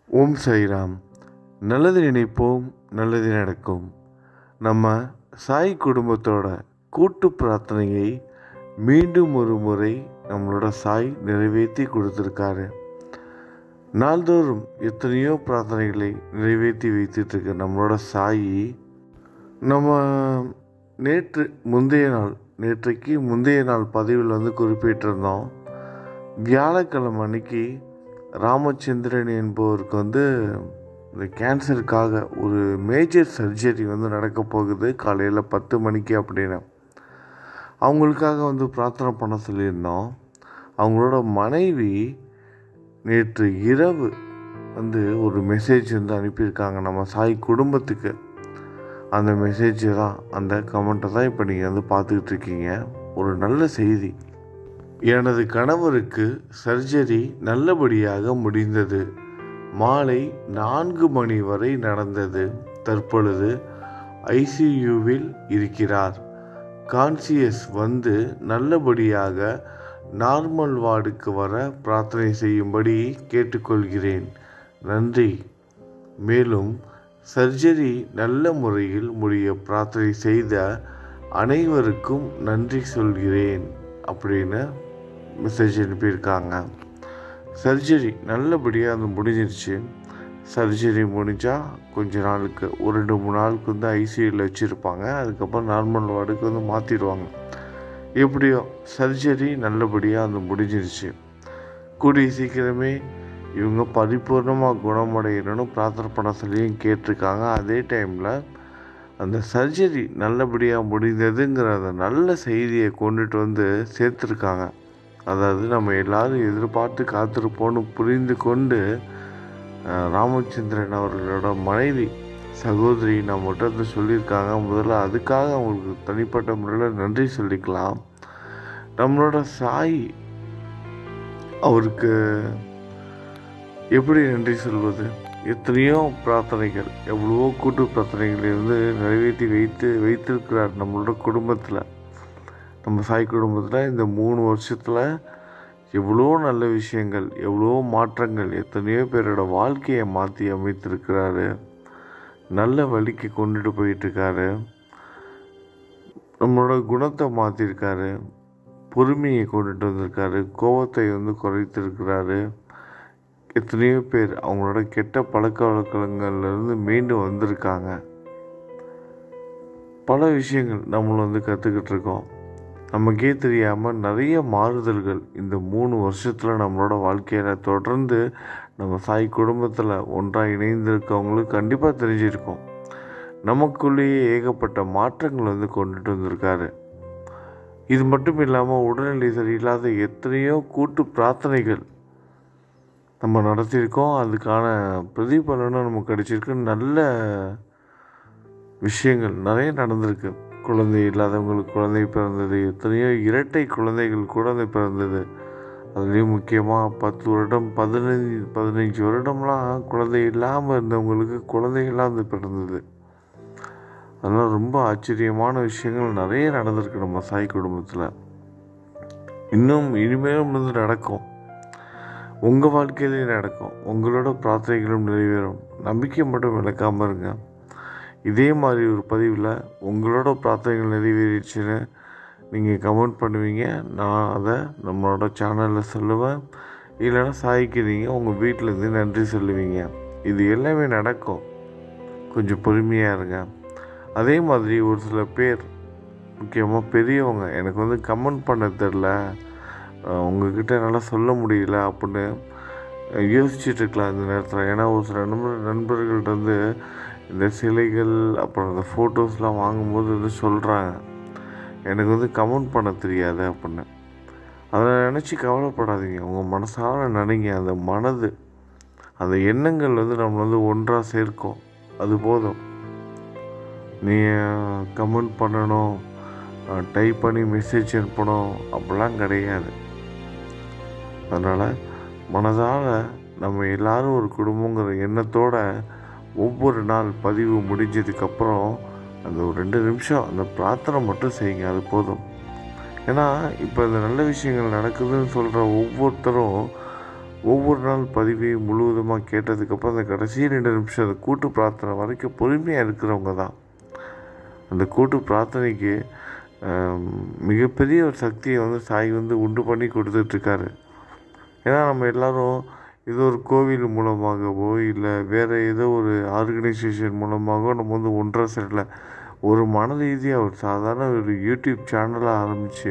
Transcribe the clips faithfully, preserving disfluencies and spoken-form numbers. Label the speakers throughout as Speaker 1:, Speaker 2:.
Speaker 1: ஓம் சாய் ராம். நல்லது நினைப்போம், நல்லது நடக்கும். நம்ம சாய் குடும்பத்தோட கூட்டு பிரார்த்தனையை மீண்டும் ஒரு முறை நம்மளோட சாய் நிறைவேற்றி கொடுத்துருக்காரு. நாள்தோறும் எத்தனையோ பிரார்த்தனைகளை நிறைவேற்றி வைத்துட்ருக்க நம்மளோட சாயி நம்ம நேற்று முந்தைய நாள் நேற்றைக்கு முந்தைய நாள் பதிவில் வந்து குறிப்பிட்டிருந்தோம். வியாழக்கிழமை அன்னைக்கு ராமச்சந்திரன் என்பவருக்கு வந்து இந்த கேன்சருக்காக ஒரு மேஜர் சர்ஜரி வந்து நடக்க போகுது காலையில் பத்து மணிக்கு அப்படின்னு அவங்களுக்காக வந்து பிரார்த்தனை பண்ண சொல்லியிருந்தோம். அவங்களோட மனைவி நேற்று இரவு வந்து ஒரு மெசேஜ் வந்து அனுப்பியிருக்காங்க நம்ம சாய் குடும்பத்துக்கு. அந்த மெசேஜ் தான், அந்த கமெண்ட்டை தான் இப்போ நீங்கள் வந்து பார்த்துக்கிட்டு இருக்கீங்க. ஒரு நல்ல செய்தி. எனது கணவருக்கு சர்ஜரி நல்லபடியாக முடிந்தது. மாலை நான்கு மணி வரை நடந்தது. தற்பொழுது ஐசியூவில் இருக்கிறார். கான்சியஸ் வந்து நல்லபடியாக நார்மல் வார்டுக்கு வர பிரார்த்தனை செய்யும்படி கேட்டுக்கொள்கிறேன். நன்றி. மேலும் சர்ஜரி நல்ல முறையில் முடிய பிரார்த்தனை செய்த அனைவருக்கும் நன்றி சொல்கிறேன் அப்படின்னு மெசேஜ் அனுப்பியிருக்காங்க. சர்ஜரி நல்லபடியாக அது முடிஞ்சிருச்சு. சர்ஜரி முடிஞ்சால் கொஞ்ச நாளுக்கு ஒரு ரெண்டு மூணு நாளுக்கு வந்து ஐசியூவில் வச்சுருப்பாங்க. அதுக்கப்புறம் நார்மல் வார்டுக்கு வந்து மாற்றிடுவாங்க. எப்படியோ சர்ஜரி நல்லபடியாக அது முடிஞ்சிருச்சு. கூடிய சீக்கிரமே இவங்க பரிபூர்ணமாக குணமடையணும்னு பிரார்த்தனை பண்ண சொல்லியும் கேட்டிருக்காங்க. அதே டைமில் அந்த சர்ஜரி நல்லபடியாக முடிந்ததுங்கிற அந்த நல்ல செய்தியை கொண்டுட்டு வந்து சேர்த்துருக்காங்க. அதாவது நம்ம எல்லோரும் எதிர்பார்த்து காத்திருப்போன்னு புரிந்து கொண்டு ராமச்சந்திரன் அவர்களோட மனைவி சகோதரி நம்மகிட்ட வந்து சொல்லியிருக்காங்க. முதல்ல அதுக்காக அவங்களுக்கு தனிப்பட்ட முறையில் நன்றி சொல்லிக்கலாம். நம்மளோட சாய் அவருக்கு எப்படி நன்றி சொல்வது? எத்தனையோ பிரார்த்தனைகள், எவ்வளவோ கூட்டு பிரார்த்தனைகளை வந்து நிறைவேற்றி வைத்து வைத்திருக்கிறார் நம்மளோட குடும்பத்தில். நம்ம சாய் குடும்பத்தில் இந்த மூணு வருஷத்தில் எவ்வளோ நல்ல விஷயங்கள், எவ்வளோ மாற்றங்கள், எத்தனையோ பேரோட வாழ்க்கையை மாற்றி அமைத்திருக்கிறாரு. நல்ல வழிக்கு கொண்டுட்டு போயிட்டுருக்காரு. நம்மளோட குணத்தை மாற்றிருக்காரு. பொறுமையை கொண்டுட்டு வந்திருக்காரு. கோபத்தை வந்து குறைத்திருக்கிறாரு. எத்தனையோ பேர் அவங்களோட கெட்ட பழக்க வழக்கங்கள்லேருந்து மீண்டு வந்திருக்காங்க. பல விஷயங்கள் நம்மளும் வந்து கற்றுக்கிட்டு இருக்கோம். நமக்கே தெரியாமல் நிறைய மாறுதல்கள் இந்த மூணு வருஷத்தில் நம்மளோட வாழ்க்கையில் தொடர்ந்து நம்ம சாய் குடும்பத்தில் ஒன்றாக இணைந்திருக்கவங்களுக்கு கண்டிப்பாக தெரிஞ்சிருக்கும். நமக்குள்ளேயே ஏகப்பட்ட மாற்றங்கள் வந்து கொண்டுட்டு வந்திருக்காரு. இது மட்டும் இல்லாமல் உடல்நிலை சரியில்லாத எத்தனையோ கூட்டு பிரார்த்தனைகள் நம்ம நடத்தியிருக்கோம். அதுக்கான பிரதிபலனும் நமக்கு கிடைச்சிருக்கு. நல்ல விஷயங்கள் நிறைய நடந்திருக்கு. குழந்தை இல்லாதவங்களுக்கு குழந்தை பிறந்தது. எத்தனையோ இரட்டை குழந்தைகள் குழந்தை பிறந்தது. அதுலேயும் முக்கியமாக பத்து வருடம் பதினஞ்சு பதினஞ்சு வருடம்லாம் குழந்தை இல்லாமல் இருந்தவங்களுக்கு குழந்தைகள்லாம் வந்து பிறந்தது. அதெல்லாம் ரொம்ப ஆச்சரியமான விஷயங்கள் நிறைய நடந்திருக்கு நம்ம சாய் குடும்பத்தில். இன்னும் இனிமேலும் வந்து நடக்கும். உங்கள் வாழ்க்கையிலே நடக்கும். உங்களோட பிரார்த்தனைகளும் நிறைவேறும். நம்பிக்கை மட்டும் இழக்காமல் இருங்க. இதே மாதிரி ஒரு பதிவில் உங்களோட பிரார்த்தனைகள் நிறைவேறிடுச்சுன்னு நீங்கள் கமெண்ட் பண்ணுவீங்க. நான் அதை நம்மளோட சேனலில் சொல்லுவேன். இல்லைன்னா சாய்க்கு நீங்கள் உங்கள் வீட்டிலேருந்து நன்றி சொல்லுவீங்க. இது எல்லாமே நடக்கும். கொஞ்சம் பொறுமையாக இருங்க. அதே மாதிரி ஒரு சில பேர், முக்கியமாக பெரியவங்க, எனக்கு வந்து கமெண்ட் பண்ண தெரில, உங்ககிட்ட என்னால் சொல்ல முடியல அப்படின்னு யோசிச்சுட்ருக்கலாம் இந்த நேரத்தில். ஏன்னா ஒரு சில நண்பர் நண்பர்கள்ட்ட வந்து இந்த சிலைகள் அப்புறம் அந்த ஃபோட்டோஸ்லாம் வாங்கும்போது வந்து சொல்கிறாங்க, எனக்கு வந்து கமெண்ட் பண்ண தெரியாது அப்படின்னு. அதை நினச்சி கவலைப்படாதீங்க. உங்கள் மனசார நினைங்க. அந்த மனது, அந்த எண்ணங்கள் வந்து நம்மளை வந்து ஒன்றாக சேர்க்கும். அது போதும். நீங்கள் கமெண்ட் பண்ணணும், டைப் பண்ணி மெசேஜ் அனுப்பணும் அப்படிலாம் கிடையாது. அதனால் மனதால் நம்ம எல்லோரும் ஒரு குடும்பங்கிற எண்ணத்தோடு ஒவ்வொரு நாள் பதிவு முடிஞ்சதுக்கப்புறம் அந்த ஒரு ரெண்டு நிமிஷம் அந்த பிரார்த்தனை மட்டும் செய்யுங்க. அது போதும். ஏன்னா இப்போ இந்த நல்ல விஷயங்கள் நடக்குதுன்னு சொல்கிற ஒவ்வொருத்தரும் ஒவ்வொரு நாள் பதிவையும் முழுவதுமாக கேட்டதுக்கப்புறம் அந்த கடைசி ரெண்டு நிமிஷம் அந்த கூட்டு பிரார்த்தனை வரைக்கும் பொறுமையாக இருக்கிறவங்க தான். அந்த கூட்டு பிரார்த்தனைக்கு மிகப்பெரிய ஒரு சக்தியை வந்து சாய் வந்து உண்டு பண்ணி கொடுத்துட்ருக்காரு. ஏன்னா நம்ம எல்லோரும் ஏதோ ஒரு கோவில் மூலமாகவோ இல்லை வேறு ஏதோ ஒரு ஆர்கனைசேஷன் மூலமாகவோ நம்ம வந்து ஒன்றரை சேரல. ஒரு மன ரீதியாக ஒரு சாதாரண ஒரு யூடியூப் சேனலை ஆரம்பித்து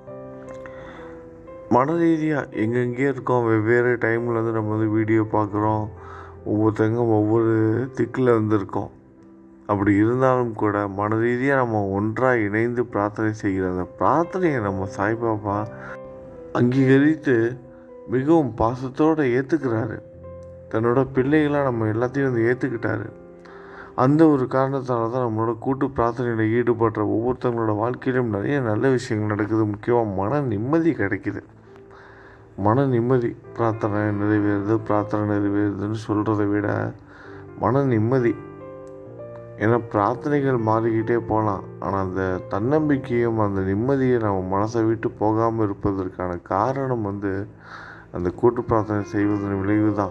Speaker 1: மன ரீதியாக எங்கெங்கேயோ இருக்கோம். வெவ்வேறு டைமில் வந்து நம்ம வந்து வீடியோ பார்க்குறோம். ஒவ்வொருத்தங்க ஒவ்வொரு திக்கில் வந்து இருக்கோம். அப்படி இருந்தாலும் கூட மன ரீதியாக நம்ம ஒன்றாக இணைந்து பிரார்த்தனை செய்கிற அந்த பிரார்த்தனையை நம்ம சாய்பாபா அங்கீகரித்து மிகவும் பாசத்தோடு ஏற்றுக்கிறாரு. தன்னோட பிள்ளைகளாக நம்ம எல்லாத்தையும் வந்து ஏற்றுக்கிட்டாரு. அந்த ஒரு காரணத்தால் தான் நம்மளோட கூட்டு பிரார்த்தனையில் ஈடுபடுற ஒவ்வொருத்தவங்களோட வாழ்க்கையிலும் நிறைய நல்ல விஷயங்கள் நடக்குது. முக்கியமாக மன நிம்மதி கிடைக்குது. மன நிம்மதி பிரார்த்தனை நிறைவேறுது பிரார்த்தனை நிறைவேறுதுன்னு சொல்கிறத விட மன நிம்மதி. ஏன்னா பிரார்த்தனைகள் மாறிக்கிட்டே போகலாம், ஆனால் அந்த தன்னம்பிக்கையும் அந்த நிம்மதியை நம்ம மனசை விட்டு போகாமல் இருப்பதற்கான காரணம் வந்து அந்த கூட்டு பிரார்த்தனை செய்வதன் விளைவு தான்.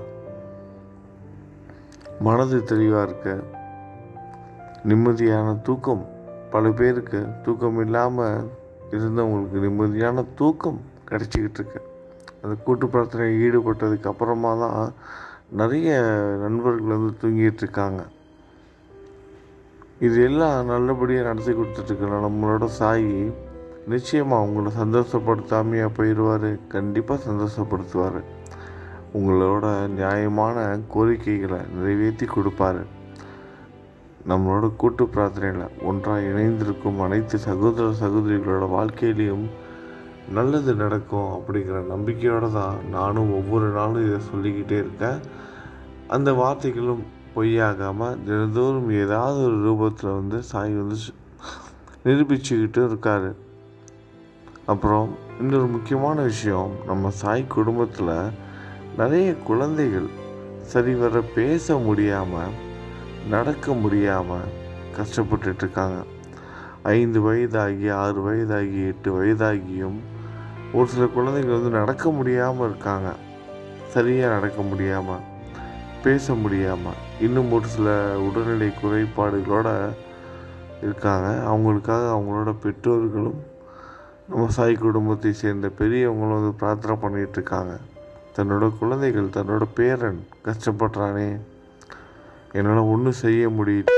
Speaker 1: மனது தெளிவாக இருக்க, நிம்மதியான தூக்கம். பல பேருக்கு தூக்கம் இல்லாமல் இருந்தவங்களுக்கு நிம்மதியான தூக்கம் கிடச்சிக்கிட்டு இருக்கு. அந்த கூட்டு பிரார்த்தனையில் ஈடுபட்டதுக்கு அப்புறமா தான் நிறைய நண்பர்கள் வந்து தூங்கிட்டு இருக்காங்க. இது எல்லாம் நல்லபடியாக நடத்தி கொடுத்துட்ருக்கணும். நம்மளோட சாய் நிச்சயமாக உங்களை சந்தோஷப்படுத்தாமையாக போயிடுவார். கண்டிப்பாக சந்தோஷப்படுத்துவார். உங்களோட நியாயமான கோரிக்கைகளை நிறைவேற்றி கொடுப்பாரு. நம்மளோட கூட்டு பிரார்த்தனையில் ஒன்றாக இணைந்திருக்கும் அனைத்து சகோதர சகோதரிகளோட வாழ்க்கையிலையும் நல்லது நடக்கும் அப்படிங்கிற நம்பிக்கையோடு தான் நானும் ஒவ்வொரு நாளும் இதை சொல்லிக்கிட்டே இருக்கேன். அந்த வார்த்தைகளும் பொய்யாகாமல் தினந்தோறும் ஏதாவது ஒரு ரூபத்தில் வந்து சாய் வந்து நிரூபிச்சுக்கிட்டு இருக்கார். அப்புறம் இன்னொரு முக்கியமான விஷயம், நம்ம சாய் குடும்பத்தில் நிறைய குழந்தைகள் சரிவர பேச முடியாமல் நடக்க முடியாமல் கஷ்டப்பட்டுட்ருக்காங்க. ஐந்து வயதாகி ஆறு வயதாகி எட்டு வயதாகியும் ஒரு சில குழந்தைகள் வந்து நடக்க முடியாமல் இருக்காங்க. சரியாக நடக்க முடியாமல் பேச முடியாமல் இன்னும் ஒரு சில உடல்நிலை குறைபாடுகளோடு இருக்காங்க. அவங்களுக்காக அவங்களோட பெற்றோர்களும் நம்ம சாய் குடும்பத்தை சேர்ந்த பெரியவங்களும் வந்து பிரார்த்தனை பண்ணிகிட்ருக்காங்க. தன்னோட குழந்தைகள் தன்னோட பேரன் கஷ்டப்படுறானே, என்னால் ஒன்றும் செய்ய முடியல,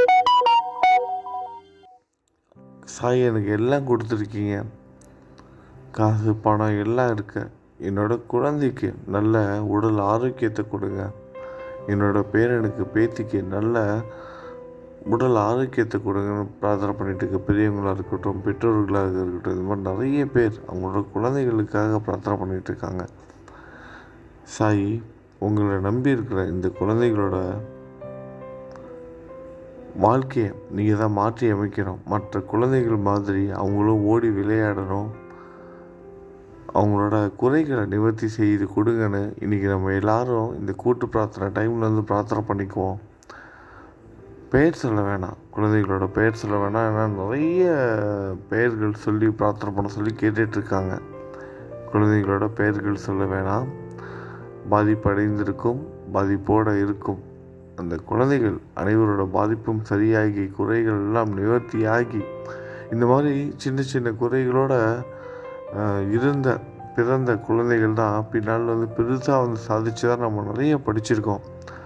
Speaker 1: சாய் எனக்கு எல்லாம் கொடுத்துருக்கீங்க, காசு பணம் எல்லாம் இருக்கு, என்னோட குழந்தைக்கு நல்ல உடல் ஆரோக்கியத்தை கொடுங்க, என்னோட பேரனுக்கு பேத்திக்கு நல்ல உடல் ஆரோக்கியத்தை கொடுங்கன்னு பிரார்த்தனை பண்ணிட்டு இருக்க பெரியவங்களாக இருக்கட்டும் பெற்றோர்களாக இருக்கட்டும். இது மாதிரி நிறைய பேர் அவங்களோட குழந்தைகளுக்காக பிரார்த்தனை பண்ணிகிட்டு இருக்காங்க. சாய் உங்களை நம்பி இருக்கிற இந்த குழந்தைகளோட வாழ்க்கையை நீங்கள் தான் மாற்றி அமைக்கணும். மற்ற குழந்தைகள் மாதிரி அவங்களும் ஓடி விளையாடணும், அவங்களோட குறைகளை நிவர்த்தி செய்து கொடுங்கன்னு இன்றைக்கி நம்ம எல்லோரும் இந்த கூட்டு பிரார்த்தனை டைமில் வந்து பிரார்த்தனை பண்ணிக்குவோம். பெயர் சொல்ல வேணாம், குழந்தைகளோட பெயர் சொல்ல வேணாம். ஏன்னா நிறைய பெயர்கள் சொல்லி பிரார்த்தனை பண்ண சொல்லி கேட்டுட்ருக்காங்க. குழந்தைகளோட பெயர்கள் சொல்ல வேணாம். பாதிப்படைந்திருக்கும் பாதிப்போடு இருக்கும் அந்த குழந்தைகள் அனைவரோட பாதிப்பும் சரியாகி குறைகள் எல்லாம் நிவர்த்தியாகி இந்த மாதிரி சின்ன சின்ன குறைகளோட இருந்த பிறந்த குழந்தைகள் தான் பின்னால் வந்து பெருசாக வந்து சாதிச்சு தான் நம்ம நிறைய படிச்சிருக்கோம்.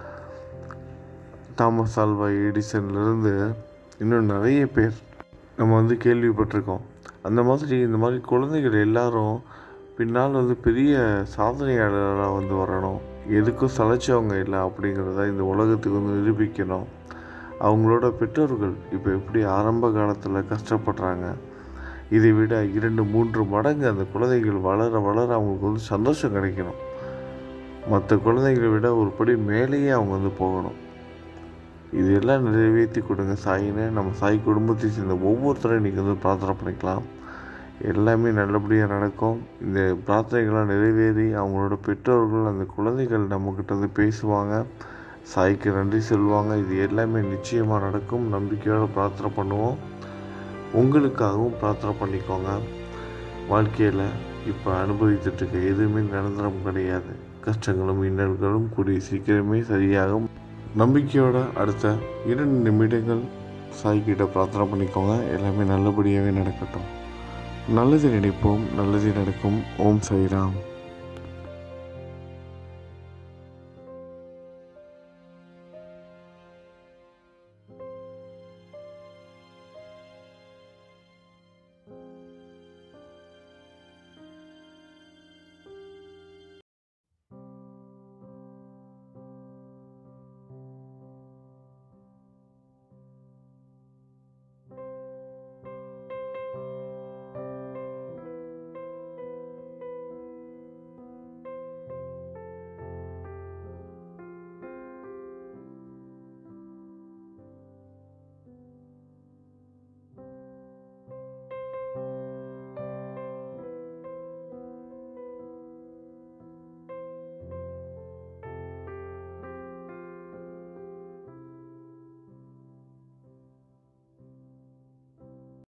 Speaker 1: தாமஸ் ஆல்வா எடிசன்லேருந்து இன்னும் நிறைய பேர் நம்ம வந்து கேள்விப்பட்டிருக்கோம். அந்த மாதிரி இந்த மாதிரி குழந்தைகள் எல்லாரும் பின்னால் வந்து பெரிய சாதனையாளராக வந்து வரணும், எதுக்கும் சளைச்சவங்க இல்லை அப்படிங்கிறத இந்த உலகத்துக்கு வந்து நிரூபிக்கணும். அவங்களோட பெற்றோர்கள் இப்போ எப்படி ஆரம்ப காலத்தில் கஷ்டப்படுறாங்க, இதை விட இரண்டு மூன்று மடங்கு அந்த குழந்தைகள் வளர வளர அவங்களுக்கு வந்து சந்தோஷம் கிடைக்கணும். மற்ற குழந்தைகளை விட ஒரு படி மேலேயே அவங்க வந்து போகணும். இதெல்லாம் நிறைவேற்றி கொடுங்க சாயின்னு நம்ம சாய் குடும்பத்தை சேர்ந்த ஒவ்வொருத்தரும் இன்றைக்கி வந்து பிரார்த்தனை பண்ணிக்கலாம். எல்லாமே நல்லபடியாக நடக்கும். இந்த பிரார்த்தனைகள்லாம் நிறைவேறி அவங்களோட பெற்றோர்கள் அந்த குழந்தைகள் நம்மக்கிட்ட வந்து பேசுவாங்க, சாய்க்கு நன்றி சொல்லுவாங்க. இது எல்லாமே நிச்சயமாக நடக்கும். நம்பிக்கையோடு பிரார்த்தனை பண்ணுவோம். உங்களுக்காகவும் பிரார்த்தனை பண்ணிக்கோங்க. வாழ்க்கையில் இப்போ அனுபவித்துட்ருக்க எதுவுமே நிரந்தரம் கிடையாது. கஷ்டங்களும் இன்னல்களும் கூடிய சீக்கிரமே சரியாகும். நம்பிக்கையோட அடுத்த இரண்டு நிமிடங்கள் சாய்கிட்ட பிரார்த்தனை பண்ணிக்கோங்க. எல்லாமே நல்லபடியாகவே நடக்கட்டும். நல்லது நினைப்போம், நல்லது நடக்கும். ஓம் சாய் ராம்.